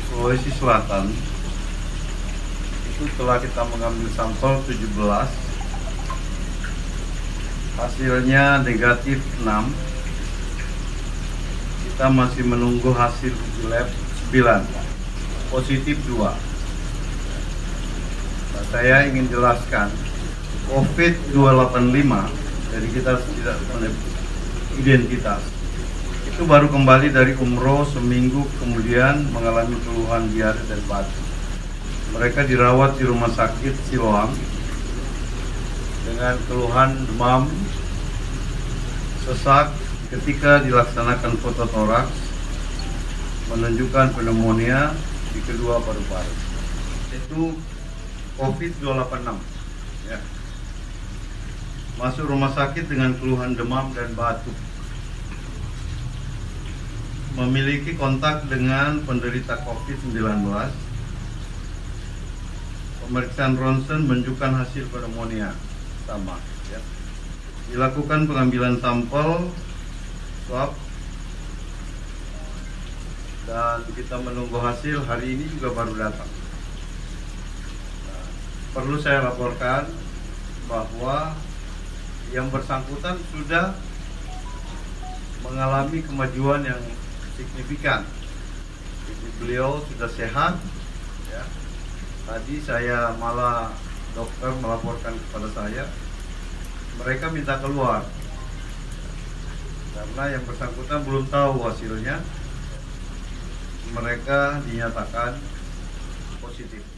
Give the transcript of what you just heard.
Sulawesi Selatan itu telah kita mengambil sampel 17, hasilnya negatif 6. Kita masih menunggu hasil uji lab 9, positif 2. Nah, saya ingin jelaskan COVID-285, jadi kita tidak identitas, itu baru kembali dari umroh seminggu kemudian mengalami keluhan diare dan batuk. Mereka dirawat di rumah sakit Siloam dengan keluhan demam, sesak. Ketika dilaksanakan fototoraks menunjukkan pneumonia di kedua paru-paru. Itu COVID-286 ya. Masuk rumah sakit dengan keluhan demam dan batuk. Memiliki kontak dengan penderita COVID-19. Pemeriksaan ronsen menunjukkan hasil pneumonia sama ya. Dilakukan pengambilan sampel swab dan kita menunggu hasil. Hari ini juga baru datang. Nah, perlu saya laporkan bahwa yang bersangkutan sudah mengalami kemajuan yang signifikan. Jadi beliau sudah sehat ya. Tadi saya malah dokter melaporkan kepada saya mereka minta keluar karena yang bersangkutan belum tahu hasilnya. Mereka dinyatakan positif.